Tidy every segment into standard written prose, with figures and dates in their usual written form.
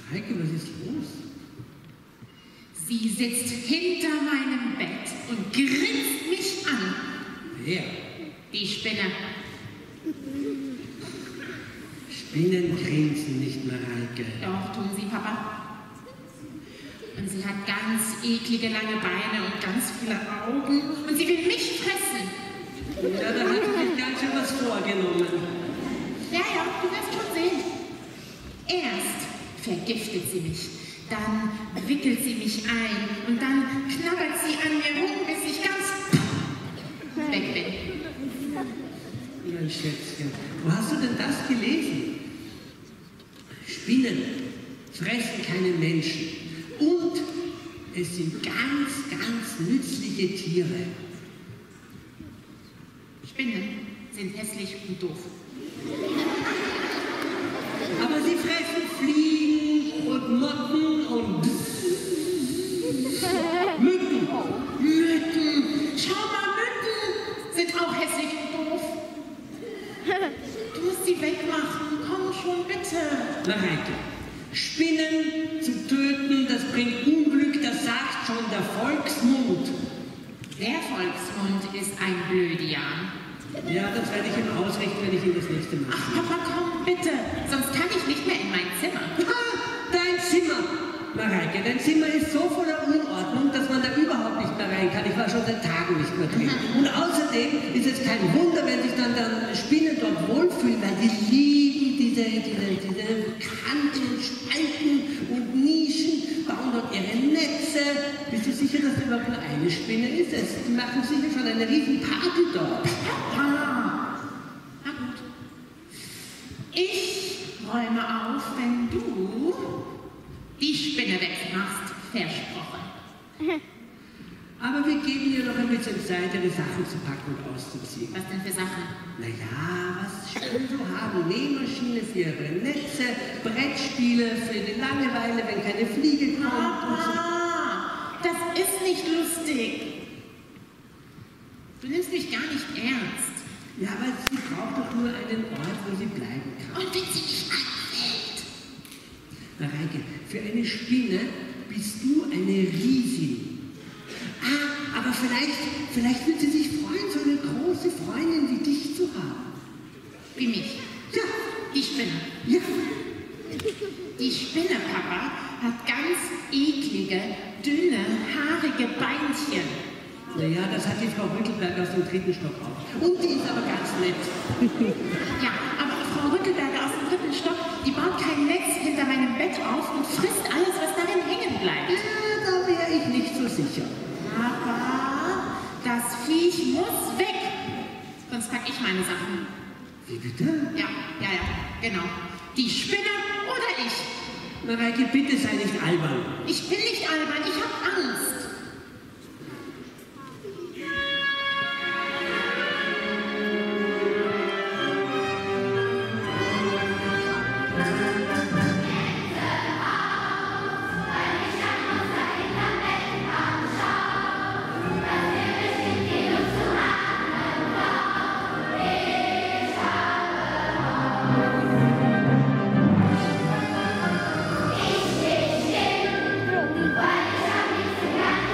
Heike, was ist los? Sie sitzt hinter meinem Bett und grinst mich an. Wer? Die Spinne. Spinnen grinsen nicht, Mareike. Doch, tun sie, Papa. Und sie hat ganz eklige lange Beine und ganz viele Augen. Und sie will mich fressen. Ja, da hat sie sich ganz schön was vorgenommen. Ja, du wirst schon sehen. Erst vergiftet sie mich. Dann wickelt sie mich ein. Und dann knabbert sie an mir rum, bis ich ganz weg bin. Mein Schätzchen, wo hast du denn das gelesen? Spinnen fressen keine Menschen und es sind ganz, ganz nützliche Tiere. Spinnen sind hässlich und doof. Aber sie fressen Fliegen und Motten und Mücken. Mücken! Schau mal, Mücken sind auch hässlich und doof. Du musst sie wegmachen. Komm schon, bitte. Mareike, Spinnen zu töten, das bringt Unglück, das sagt schon der Volksmund. Der Volksmund ist ein Blödian. Ja, das werde ich ihm ausrichten, wenn ich ihn das nächste Mal Ach, sehe. Papa, komm, bitte. Sonst kann ich nicht mehr in mein Zimmer. Dein Zimmer! Mareike, dein Zimmer ist so voller Unordnung, dass man da überhaupt nicht mehr rein kann. Ich war schon seit Tagen nicht mehr drin. Und außerdem ist es kein Wunder, wenn sich dann Spinnen dort wohlfühlen, weil die lieben diese Kanten und Spalten und Nischen, bauen dort ihre Netze. Bist du sicher, dass da überhaupt nur eine Spinne ist? Die machen sicher schon eine riesen Party dort. Papa. Na gut. Ich räume auf, wenn du die Spinne wegmachst. Versprochen. Aber wir geben ihr noch ein bisschen Zeit, ihre Sachen zu packen und auszuziehen. Was denn für Sachen? Naja, was Spinnen so haben. Nähmaschine für ihre Netze, Brettspiele für die Langeweile, wenn keine Fliege kommt und so. Papa, das ist nicht lustig. Du nimmst mich gar nicht ernst. Ja, aber sie braucht doch nur einen Ort, wo sie bleiben kann. Und wenn sie mich anfällt? Mareike, für eine Spinne bist du eine Riesin. Ah, aber vielleicht wird sie sich freuen, so eine große Freundin wie dich zu haben. Wie mich. Ja. Die Spinne. Ja. Die Spinne, Papa, hat ganz eklige, dünne, haarige Beinchen. Naja, das hat die Frau Rüttelberger aus dem 3. Stock auch. Und die ist aber ganz nett. Ja, aber Frau Rüttelberger aus dem 3. Stock, die baut kein Netz hinter meinem Bett auf und frisst alles, was darin hängen bleibt. Ja, da wäre ich nicht so sicher. Aber das Viech muss weg. Sonst pack ich meine Sachen. Wie bitte? Ja, genau. Die Spinne oder ich. Mareike, bitte sei nicht albern. Ich bin nicht albern, ich hab Angst. Weil ich hab nichts gelernt.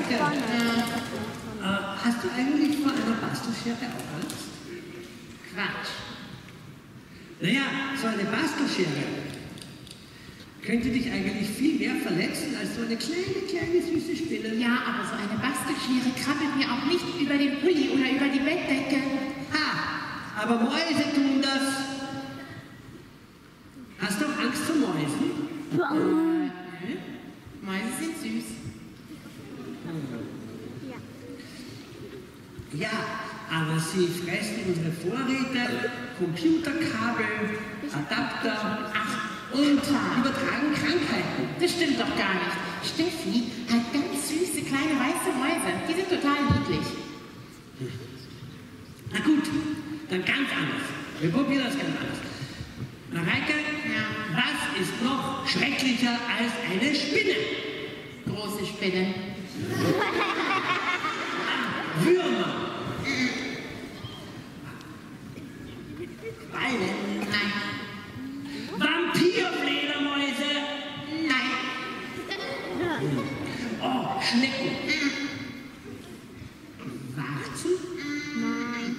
Mareike, hast du eigentlich vor einer Bastelschere auch Angst? Quatsch. Naja, so eine Bastelschere könnte dich eigentlich viel mehr verletzen als so eine kleine süße Spinne. Ja, aber so eine Bastelschere krabbelt mir auch nicht über den Pulli oder über die Bettdecke. Ha, aber Mäuse tun das. Hast du auch Angst vor Mäusen? Nö. Mäuse sind süß. Ja, aber sie fressen unsere Vorräte, Computerkabel, Adapter und übertragen Krankheiten. Das stimmt doch gar nicht. Steffi hat ganz süße kleine weiße Mäuse. Die sind total niedlich. Na gut, dann ganz anders. Wir probieren das ganz anders. Mareike, was ist noch schrecklicher als eine Spinne? Große Spinnen. Würmer. Quallen. Nein. Vampirfledermäuse. Nein. Oh, Schnecken. Warzen? Nein.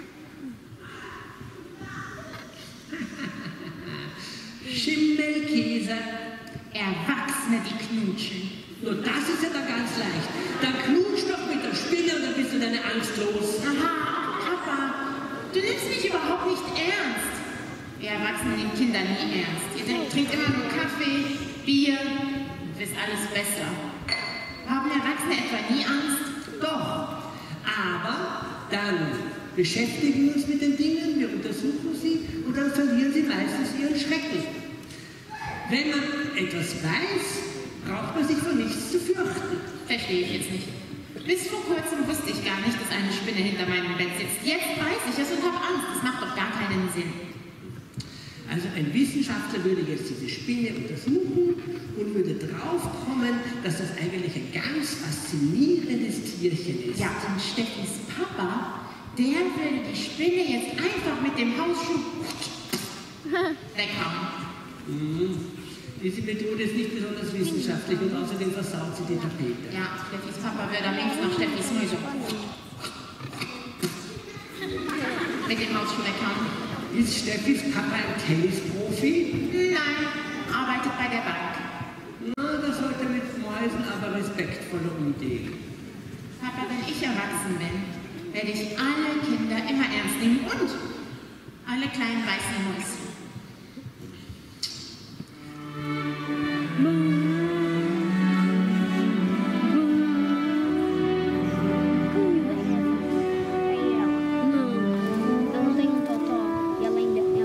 Schimmelkäse. Erwachsene, die knutschen. Nur das ist ja dann ganz leicht. Dann knutsch doch mit der Spinne und dann bist du deine Angst los. Aha, Papa, du nimmst mich überhaupt nicht ernst. Ihr Erwachsenen nehmen Kinder nie ernst. Ihr trinkt immer nur Kaffee, Bier und wisst alles besser. Haben Erwachsene etwa nie Angst? Doch. Aber dann beschäftigen wir uns mit den Dingen, wir untersuchen sie und dann verlieren sie meistens ihren Schrecken. Wenn man etwas weiß, braucht man sich vor nichts zu fürchten. Verstehe ich jetzt nicht. Bis vor kurzem wusste ich gar nicht, dass eine Spinne hinter meinem Bett sitzt. Jetzt weiß ich es und habe Angst. Das macht doch gar keinen Sinn. Also ein Wissenschaftler würde jetzt diese Spinne untersuchen und würde draufkommen, dass das eigentlich ein ganz faszinierendes Tierchen ist. Ja, und Steffis Papa, der würde die Spinne jetzt einfach mit dem Hausschuh weghauen. Diese Methode ist nicht besonders wissenschaftlich und außerdem versaut sie die Tapete. Ja, Steffis Papa würde am liebsten nach Steffis Mäuse mit dem Hausschuh weghauen. Ist Steffis Papa ein Tennisprofi? Nein, arbeitet bei der Bank. Na, das sollte mit Mäusen aber respektvoller umgehen. Papa, wenn ich erwachsen bin, werde ich alle Kinder immer ernst nehmen und alle kleinen weißen Mäuschen. Eu não tenho um totó. E ela ainda não é.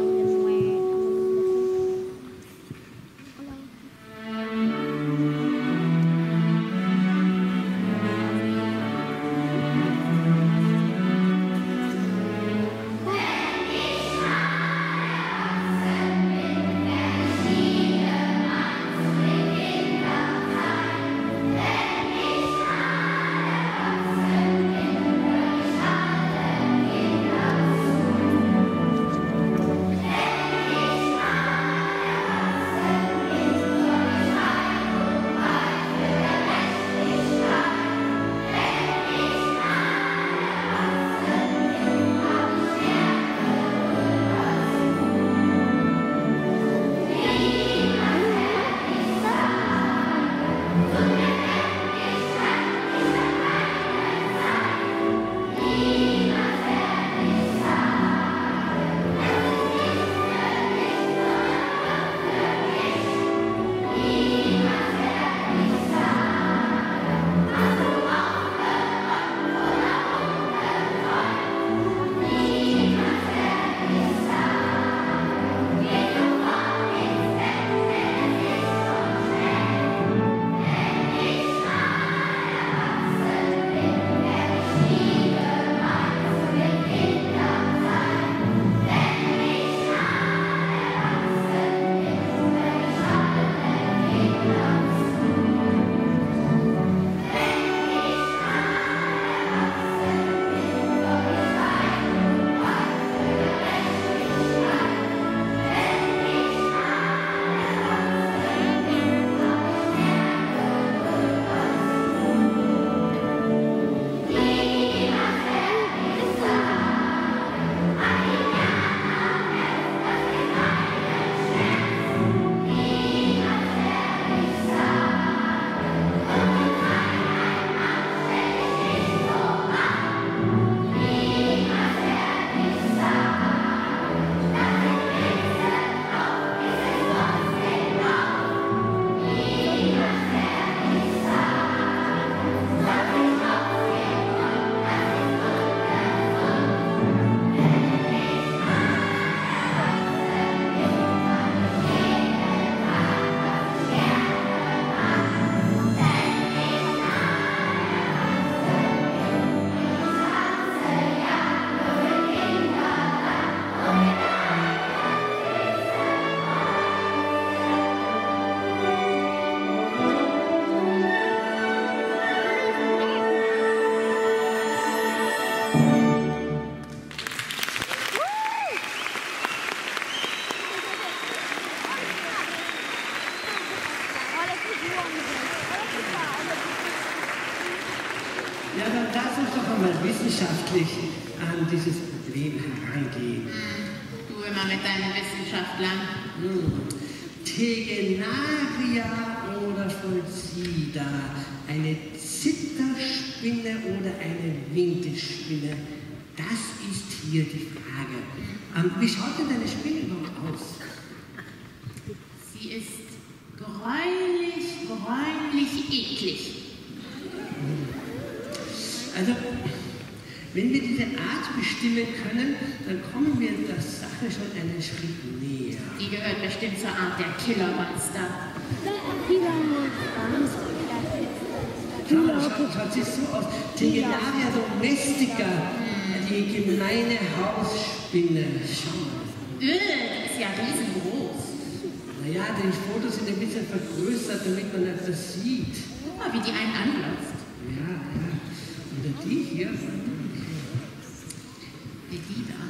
Ja, dann lass uns doch einmal wissenschaftlich an dieses Problem herangehen. Du immer mit deinen Wissenschaftlern. Tegenaria oder Pholcida, eine Zitterspinne oder eine Winkelspinne? Das ist hier die Frage. Wie schaut denn deine Spinne überhaupt aus? Sie ist gräulich, eklig. Also, wenn wir diese Art bestimmen können, dann kommen wir der Sache schon einen Schritt näher. Die gehört bestimmt zur Art der Killermonster. Schau mal, schaut sie so aus. Tegenaria domestica, die gemeine Hausspinne. Schau mal. Die ist ja riesengroß. Naja, die Fotos sind ein bisschen vergrößert, damit man etwas sieht. Guck mal, wie die einen anglotzt. Ja. Oder die hier. Wie die da.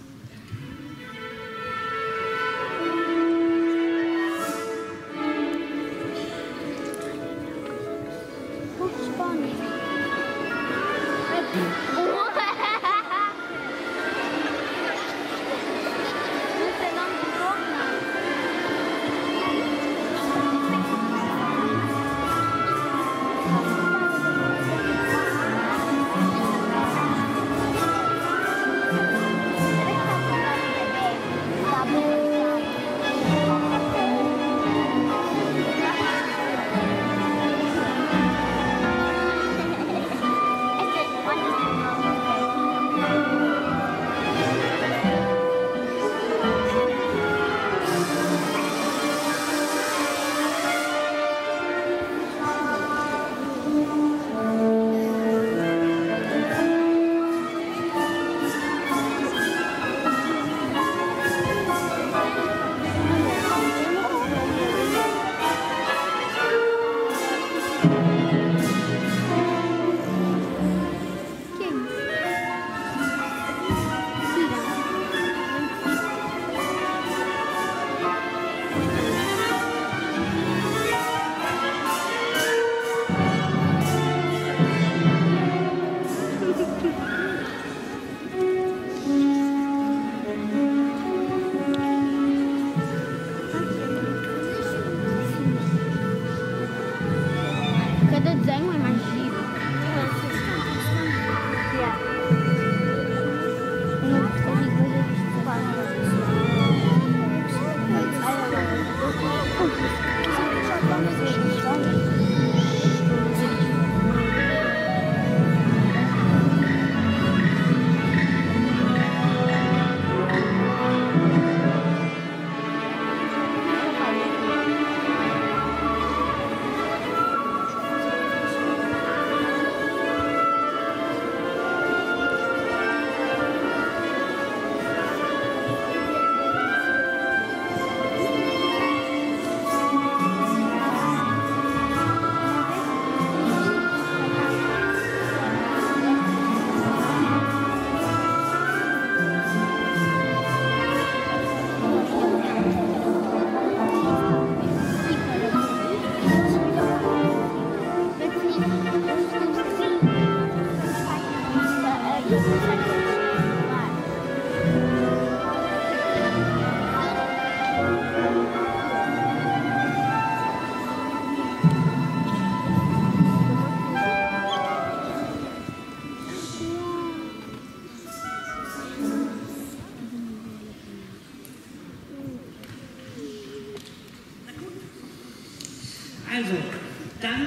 Also, dann,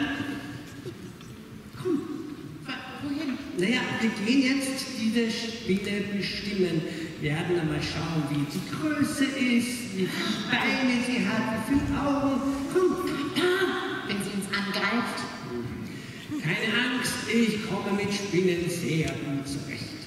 komm. Wohin? Naja, wir gehen jetzt diese Spinne bestimmen. Wir werden einmal schauen, wie die Größe ist, wie viele Beine sie hat, wie viele Augen. Komm, Wenn sie uns angreift. keine Angst, ich komme mit Spinnen sehr gut zurecht.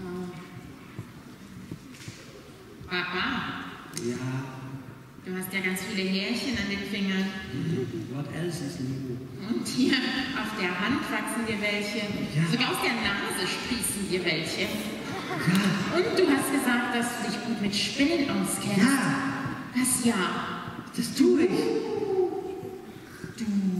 Papa, Ja, du hast ja ganz viele Härchen an den Fingern. what else is new? Und hier auf der Hand wachsen dir welche. Ja. Sogar aus der Nase sprießen dir welche. Ja, Und du hast gesagt, dass du dich gut mit Spinnen auskennst. ja, Was ja? das tue ich. Du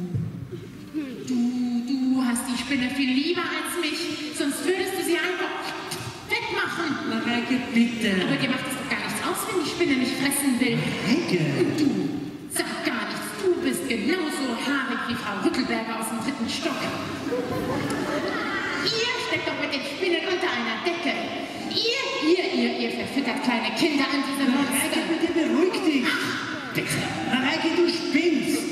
Spinne viel lieber als mich, sonst würdest du sie einfach wegmachen. Mareike, bitte. Aber dir macht es doch gar nichts aus, wenn die Spinne mich fressen will. Mareike. Und du, sag gar nichts, du bist genauso haarig wie Frau Rückelberger aus dem 3. Stock. Ihr steckt doch mit den Spinnen unter einer Decke. Ihr verfüttert kleine Kinder an diese Monster. Mareike, bitte beruhig dich. Mareike, du spinnst.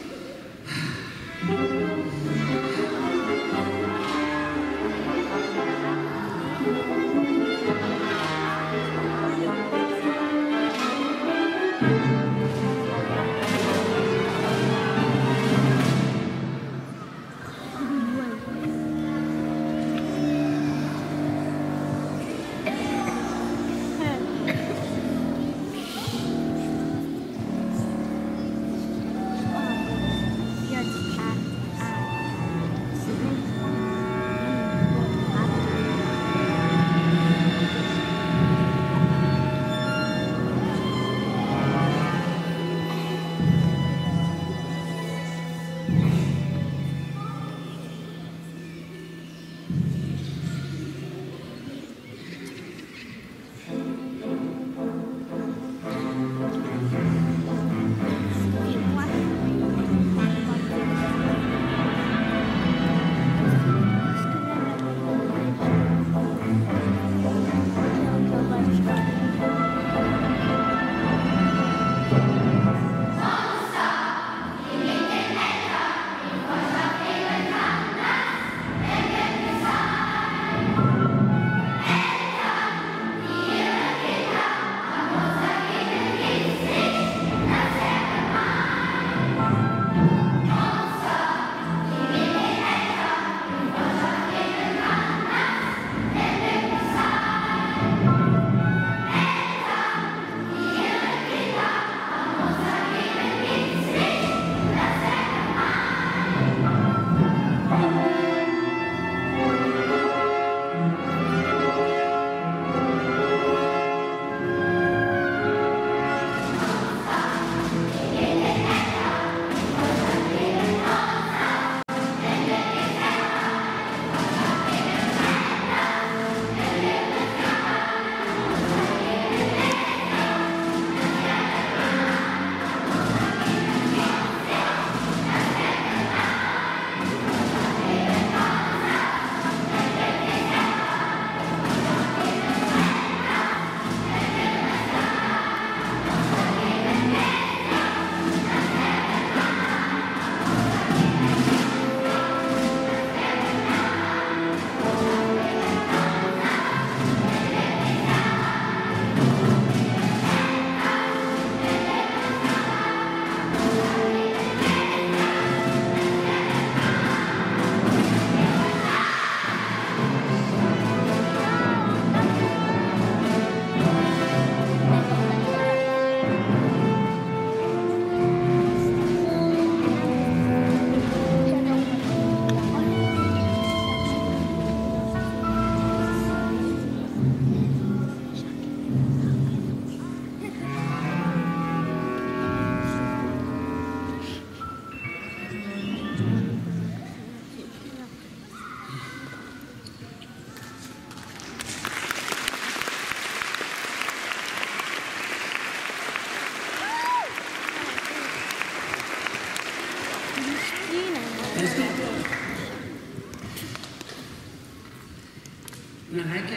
Mareike,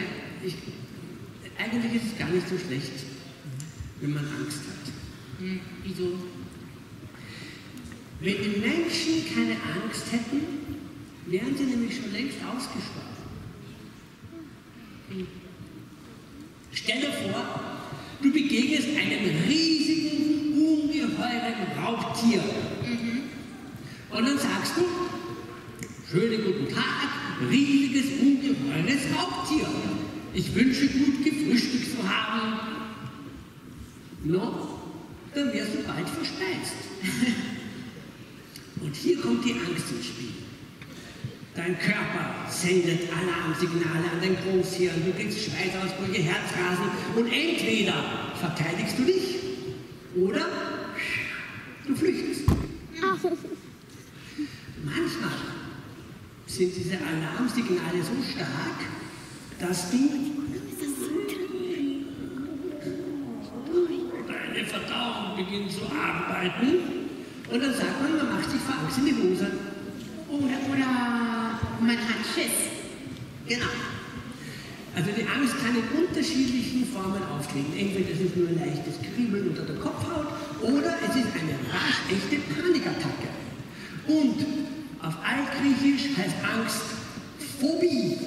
eigentlich ist es gar nicht so schlecht, wenn man Angst hat. Wieso? Wenn die Menschen keine Angst hätten, wären sie nämlich schon längst ausgestorben. Stell dir vor, du begegnest einem riesigen, ungeheuren Raubtier. Und dann sagst du, schönen guten Tag, riesiges, ungeheures Raubtier. Ich wünsche, gut gefrühstückt zu haben. No, dann wärst du bald verspeist. Und hier kommt die Angst ins Spiel. Dein Körper sendet Alarmsignale an dein Großhirn, du kriegst Schweißausbrüche, Herzrasen und entweder verteidigst du dich oder du flüchtest. Manchmal sind diese Alarmsignale so stark, dass du deine Verdauung beginnt zu arbeiten und dann sagt man, man macht sich vor Angst in die Hose. Oder man hat Schiss. Genau. Also die Angst kann in unterschiedlichen Formen auftreten. Entweder es ist nur ein leichtes Kribbeln unter der Kopfhaut oder es ist eine waschechte Panikattacke. Und auf Altgriechisch heißt Angst Phobie.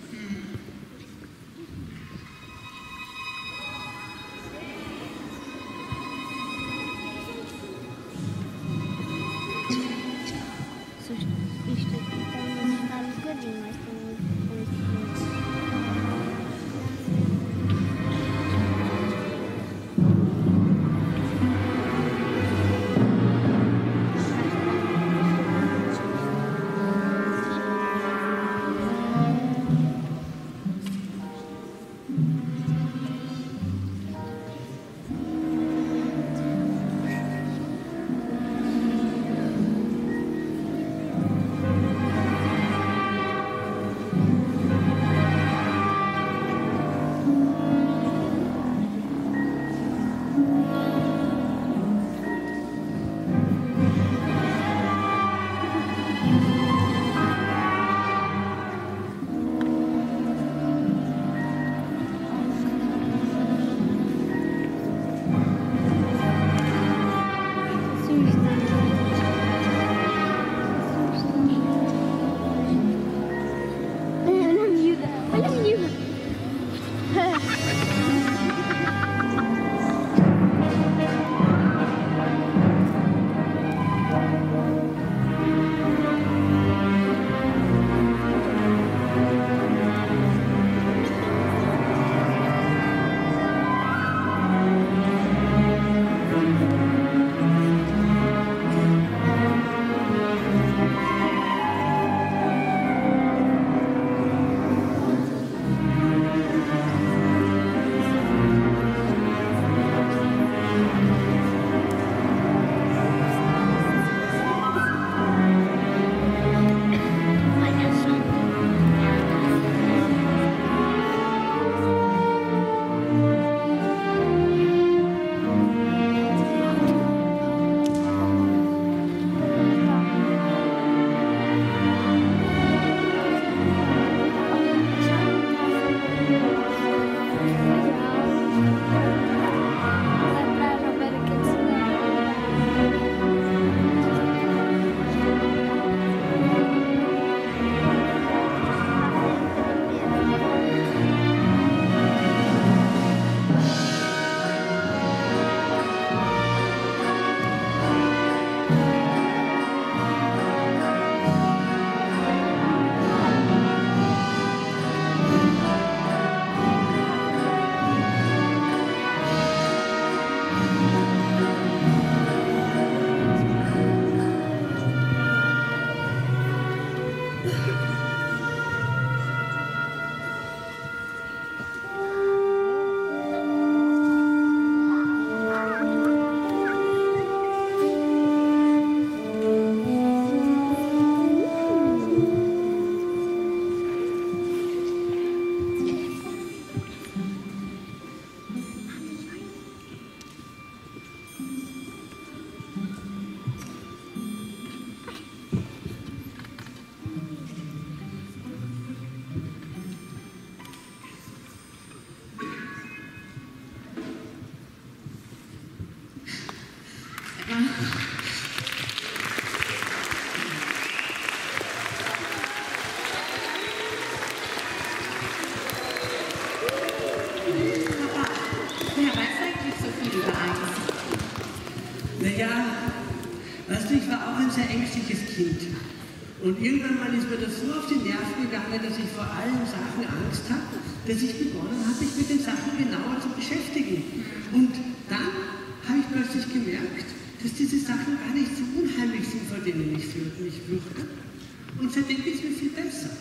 Und irgendwann mal ist mir das so auf die Nerven gegangen, dass ich vor allen Sachen Angst habe, dass ich begonnen habe, mich mit den Sachen genauer zu beschäftigen. Und dann habe ich plötzlich gemerkt, dass diese Sachen gar nicht so unheimlich sind, vor denen ich mich fürchte. Und seitdem geht es mir viel besser.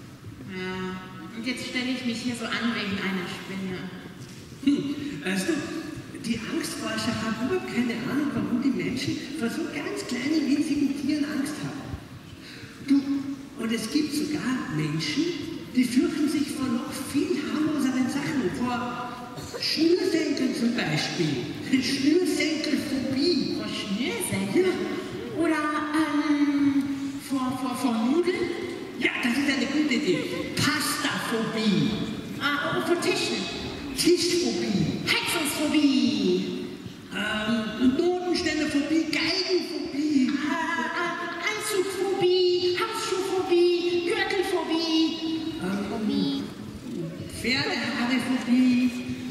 Ja, und jetzt stelle ich mich hier so an wegen einer Spinne. Weißt du, die Angstforscher haben überhaupt keine Ahnung, warum die Menschen vor so ganz kleinen, winzigen Tieren Angst haben. Du, Und es gibt sogar Menschen, die fürchten sich vor noch viel harmloseren Sachen, vor Schnürsenkeln zum Beispiel. Schnürsenkelphobie. Vor Schnürsenkeln? Oder vor Nudeln? Ja, das ist eine gute Idee. Pastaphobie. Vor Tischen? Tischphobie. Heizungsphobie? Notenständerphobie, Geigenphobie. Anzugphobie? Hausschuhphobie? Gürtelphobie? Phobie. Pferdehaarephobie.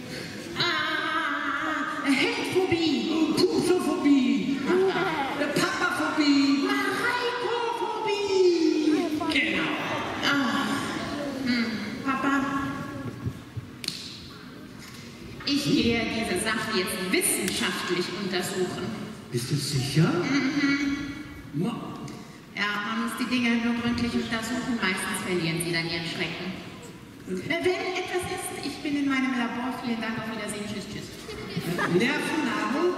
Hemdphobie? Pusophobie. Papaphobie. Mareikophobie? Genau. Papa, ich gehe diese Sache jetzt wissenschaftlich untersuchen. Bist du sicher? Ja, man muss die Dinge nur gründlich untersuchen, meistens verlieren sie dann ihren Schrecken. Wenn etwas ist, ich bin in meinem Labor. Vielen Dank, auf Wiedersehen, tschüss, tschüss. Nervennahrung?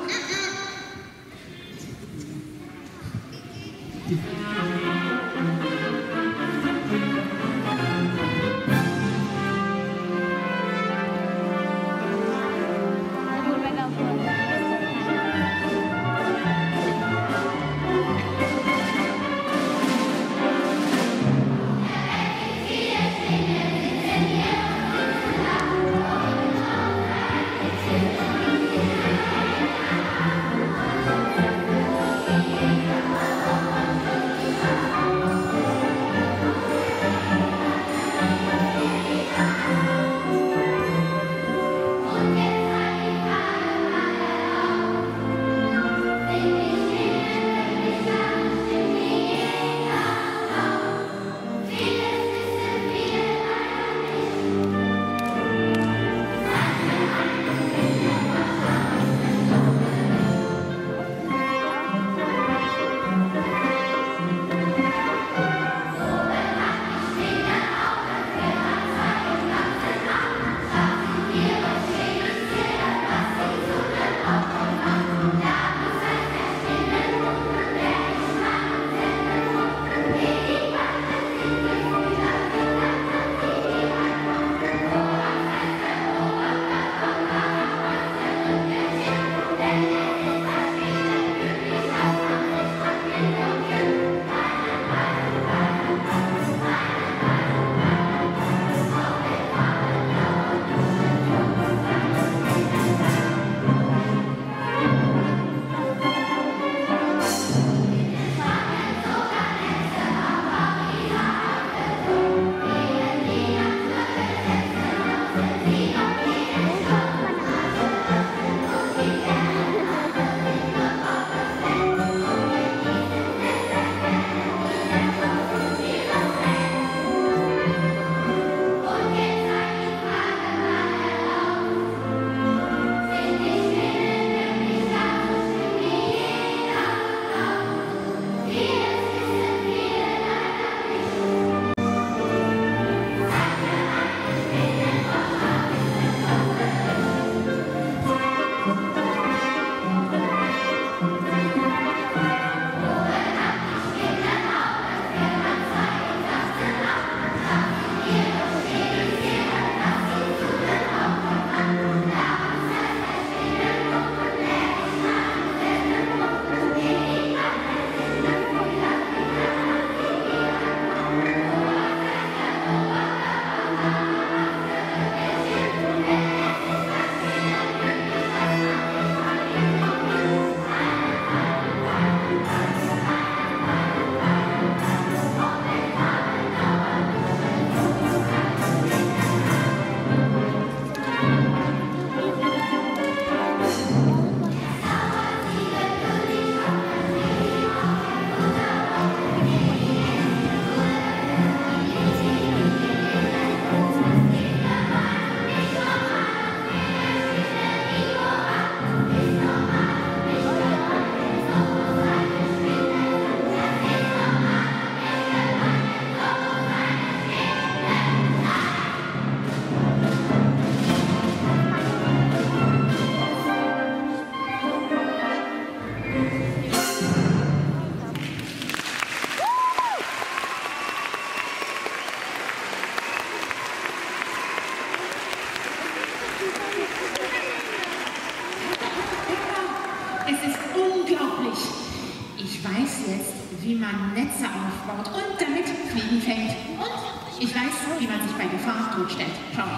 weiß jetzt, wie man Netze aufbaut und damit Fliegen fängt. Und ich weiß, wie man sich bei Gefahr totstellt. Schau.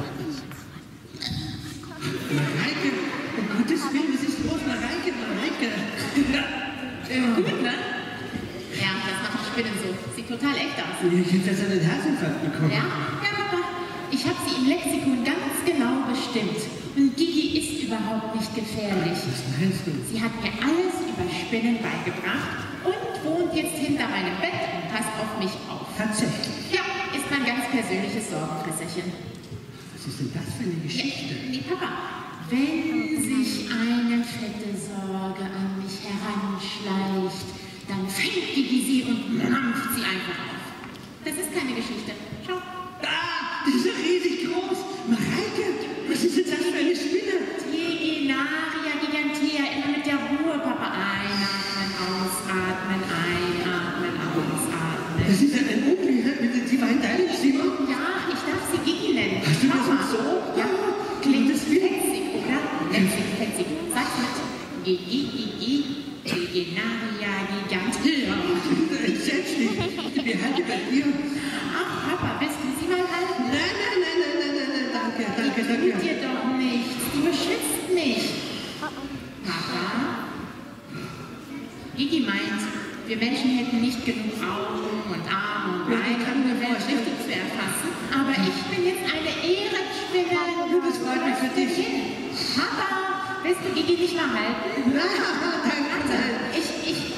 Mareike, um Gottes Willen, was ist los? Mareike. Gut, ne? Ja, das machen Spinnen so. Sieht total echt aus. Ich hätte das einen Herzinfarkt bekommen. Ja, Papa. Ich habe sie im Lexikon ganz genau bestimmt. Und Gigi ist überhaupt nicht gefährlich. Was meinst du? Sie hat mir alles über Spinnen beigebracht und wohnt jetzt hinter meinem Bett und passt auf mich auf. Tatsächlich. Ja, ist mein ganz persönliches Sorgenfresserchen. Was ist denn das für eine Geschichte? Nee, Papa. Wenn sich eine fette Sorge an mich heranschleicht, dann fängt Gigi sie und mampft sie einfach auf. Das ist keine Geschichte. Schau. Ah, die ist ja riesig groß. Mareike, was ist denn das für eine Spinne? Tegenaria gigantea, immer mit der Ruhe, Papa. Einatmen, ausatmen, einatmen, ausatmen. Das ist ja ein Ungeheuer. Sie war in deinem Zimmer? Ja, ich darf sie Gigi nennen. Hast du das Papa. so? Ja, klingt es fetzig, oder? Fetzig. Sag's mit. Gigi, Tegenaria gigantea. Entsetzlich. Wir halten bei dir. Ach, Papa, willst du sie mal halten? Nein. Danke. Die tut dir doch nichts. Die beschützt mich. Papa? Gigi meint, wir Menschen hätten nicht genug Augen und Arme und Beine, um die Welt richtig zu erfassen. Aber ich bin jetzt eine Ehrenspinne. Das freut mich für dich. Papa, willst du Gigi nicht mal halten? Nein. Ich